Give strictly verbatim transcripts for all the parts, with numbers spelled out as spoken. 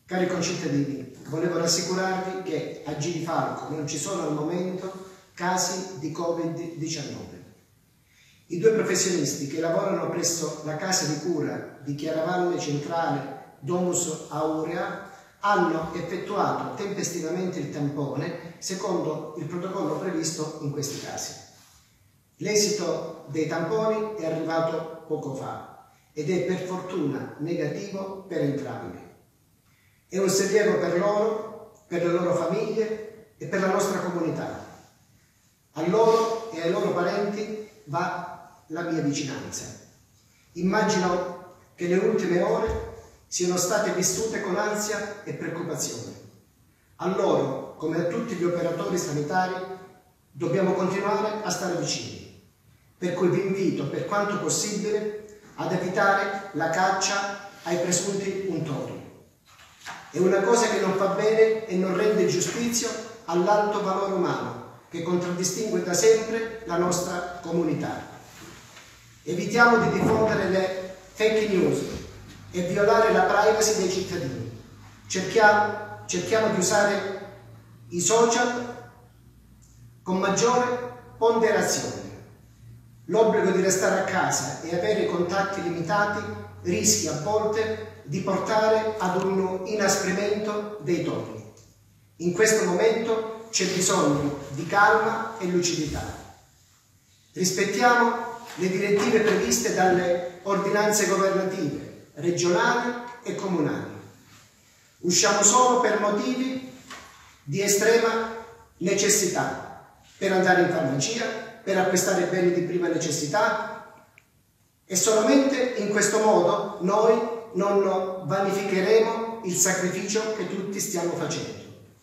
Cari concittadini, volevo rassicurarvi che a Girifalco non ci sono al momento casi di Covid diciannove. I due professionisti che lavorano presso la casa di cura di Chiaravalle Centrale Domus Aurea hanno effettuato tempestivamente il tampone secondo il protocollo previsto in questi casi. L'esito dei tamponi è arrivato poco fa ed è per fortuna negativo per entrambi. È un sollievo per loro, per le loro famiglie e per la nostra comunità. A loro e ai loro parenti va la mia vicinanza. Immagino che le ultime ore siano state vissute con ansia e preoccupazione. A loro, come a tutti gli operatori sanitari, dobbiamo continuare a stare vicini. Per cui vi invito, per quanto possibile, ad evitare la caccia ai presunti untori. È una cosa che non fa bene e non rende giustizia all'alto valore umano che contraddistingue da sempre la nostra comunità. Evitiamo di diffondere le fake news e violare la privacy dei cittadini. Cerchiamo, cerchiamo di usare i social con maggiore ponderazione. L'obbligo di restare a casa e avere contatti limitati rischia a volte di portare ad un inasprimento dei toni. In questo momento c'è bisogno di calma e lucidità. Rispettiamo le direttive previste dalle ordinanze governative, regionali e comunali. Usciamo solo per motivi di estrema necessità, per andare in farmacia, per acquistare beni di prima necessità e solamente in questo modo noi non vanificheremo il sacrificio che tutti stiamo facendo.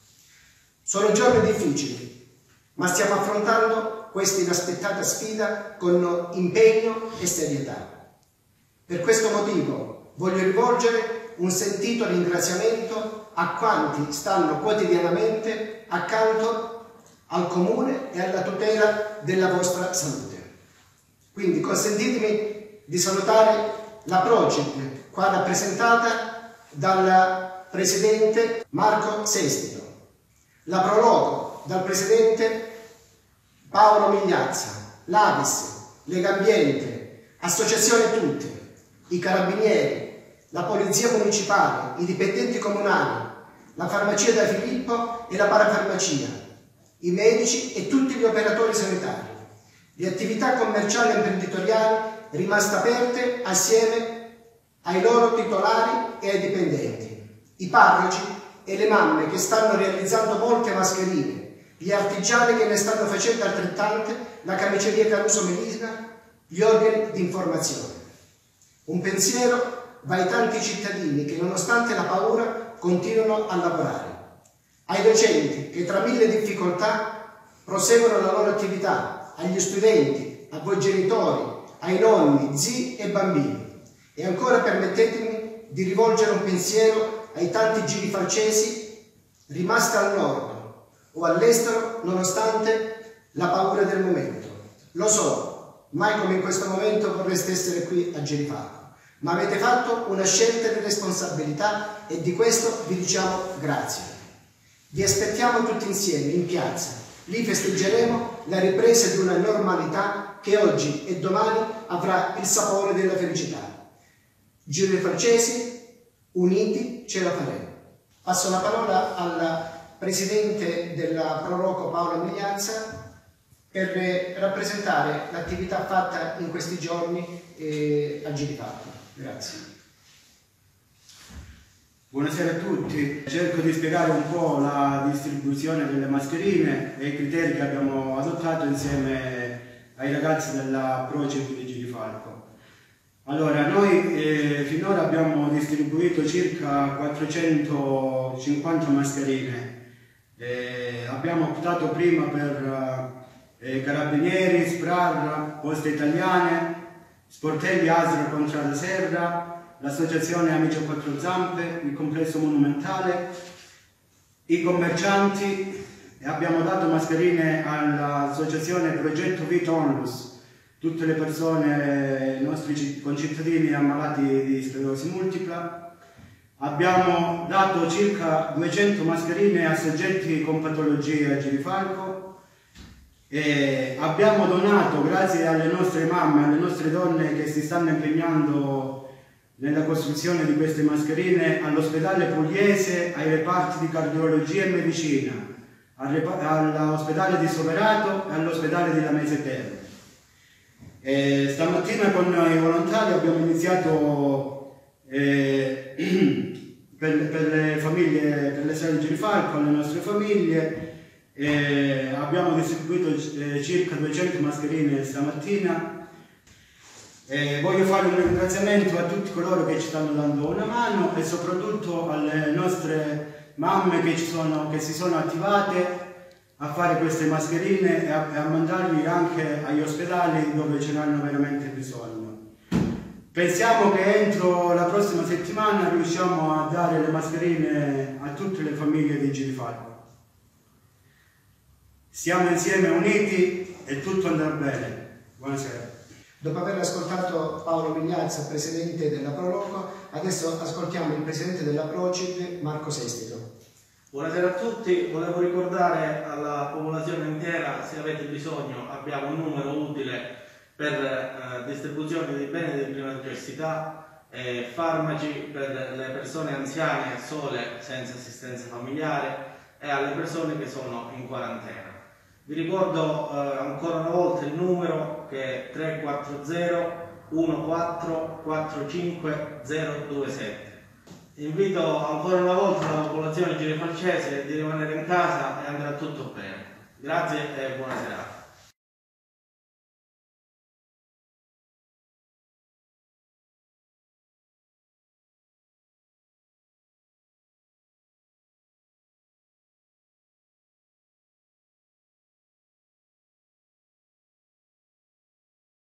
Sono giorni difficili, ma stiamo affrontando questa inaspettata sfida con impegno e serietà. Per questo motivo voglio rivolgere un sentito ringraziamento a quanti stanno quotidianamente accanto al Comune e alla tutela della vostra salute. Quindi consentitemi di salutare la Procip, qua rappresentata dal Presidente Marco Sestito, la Proloco dal Presidente Paolo Migliazza, l'Avis, Legambiente, Associazione Tutte, i Carabinieri, la Polizia Municipale, i dipendenti comunali, la Farmacia da Filippo e la Parafarmacia, i medici e tutti gli operatori sanitari, le attività commerciali e imprenditoriali rimaste aperte assieme ai loro titolari e ai dipendenti, i parroci e le mamme che stanno realizzando molte mascherine, gli artigiani che ne stanno facendo altrettante, la camiceria Caruso Melina, gli organi di informazione. Un pensiero va ai tanti cittadini che nonostante la paura continuano a lavorare, ai docenti che tra mille difficoltà proseguono la loro attività, agli studenti, a voi genitori, ai nonni, zii e bambini. E ancora permettetemi di rivolgere un pensiero ai tanti girifalcesi rimasti al nord o all'estero nonostante la paura del momento. Lo so, mai come in questo momento vorreste essere qui a Girifalco, ma avete fatto una scelta di responsabilità e di questo vi diciamo grazie. Vi aspettiamo tutti insieme in piazza, lì festeggeremo la ripresa di una normalità che oggi e domani avrà il sapore della felicità. Girifalcesi, uniti ce la faremo. Passo la parola al Presidente della Proloco Paolo Migliazza per rappresentare l'attività fatta in questi giorni eh, a Girifalco. Grazie. Buonasera a tutti. Cerco di spiegare un po' la distribuzione delle mascherine e i criteri che abbiamo adottato insieme ai ragazzi della Procip di Girifalco. Allora, noi eh, finora abbiamo distribuito circa quattrocentocinquanta mascherine. Eh, abbiamo optato prima per eh, Carabinieri, Sprar, Poste Italiane, Sportelli Asro Contrada Serra, l'Associazione Amici a Quattro Zampe, il Complesso Monumentale, i commercianti e abbiamo dato mascherine all'Associazione Progetto Vita Onlus, tutte le persone, i nostri concittadini ammalati di sclerosi multipla, Abbiamo dato circa duecento mascherine a soggetti con patologie a girifalco e abbiamo donato, grazie alle nostre mamme, alle nostre donne che si stanno impegnando nella costruzione di queste mascherine, all'ospedale pugliese, ai reparti di cardiologia e medicina, all'ospedale di Soverato e all'ospedale di Lamezia Terme. E stamattina con i volontari abbiamo iniziato eh, per, per le famiglie, per le sale di Girifalco, alle nostre famiglie, e abbiamo distribuito eh, circa duecento mascherine stamattina. E voglio fare un ringraziamento a tutti coloro che ci stanno dando una mano e soprattutto alle nostre mamme che, ci sono, che si sono attivate a fare queste mascherine e a, e a mandarli anche agli ospedali dove ce n'hanno veramente bisogno. Pensiamo che entro la prossima settimana riusciamo a dare le mascherine a tutte le famiglie di Girifalco. Siamo insieme uniti e tutto andrà bene. Buonasera. Dopo aver ascoltato Paolo Migliazza, presidente della Proloco, adesso ascoltiamo il presidente della Procid, Marco Sestito. Buonasera a tutti, volevo ricordare alla popolazione intera, se avete bisogno abbiamo un numero utile per eh, distribuzione di beni di prima necessità, eh, farmaci per le persone anziane sole senza assistenza familiare e alle persone che sono in quarantena. Vi ricordo eh, ancora una volta il numero che è tre quattro zero uno quattro quattro cinque zero due sette. Invito ancora una volta la popolazione girifalcese di rimanere in casa e andrà tutto bene. Grazie e buona serata.